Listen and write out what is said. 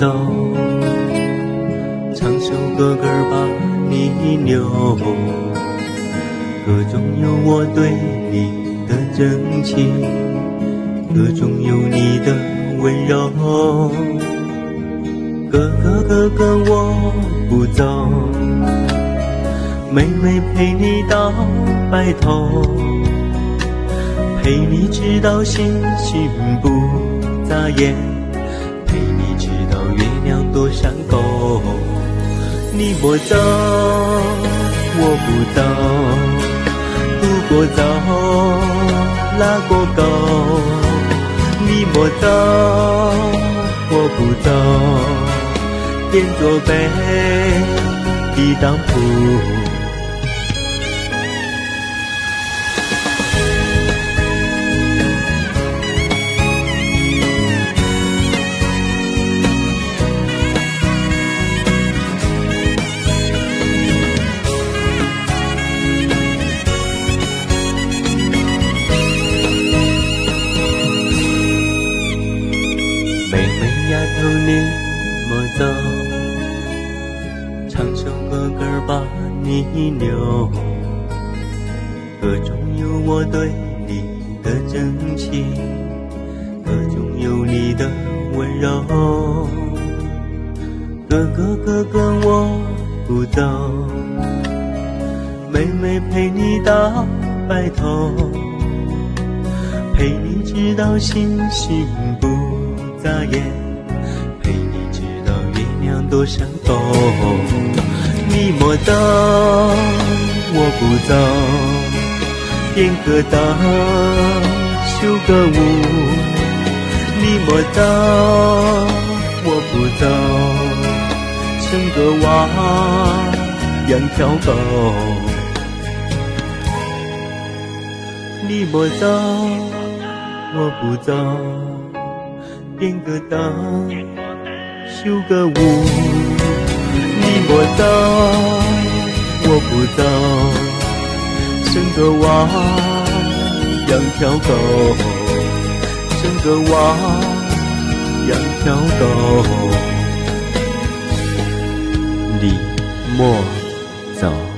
走，唱首歌歌把你留，歌中有我对你的真情，歌中有你的温柔。哥哥哥哥我不走，妹妹陪你到白头，陪你直到星星不眨眼，陪你直到月亮多闪躲。你莫走，我不走，渡过走，拉过沟。你莫走，我不走，变作悲的当铺。你莫走，唱首歌歌把你留，歌中有我对你的真情，歌中有你的温柔。哥哥哥哥我不走，妹妹陪你到白头，陪你直到星星不眨眼，多闪躲。你莫走，我不走，点个灯，绣个舞。你莫走，我不走，生个娃，养条狗。你莫走，我不走，点个灯，绣个舞。你莫走，我不走，生个娃，养条狗，生个娃，养条狗。你莫走。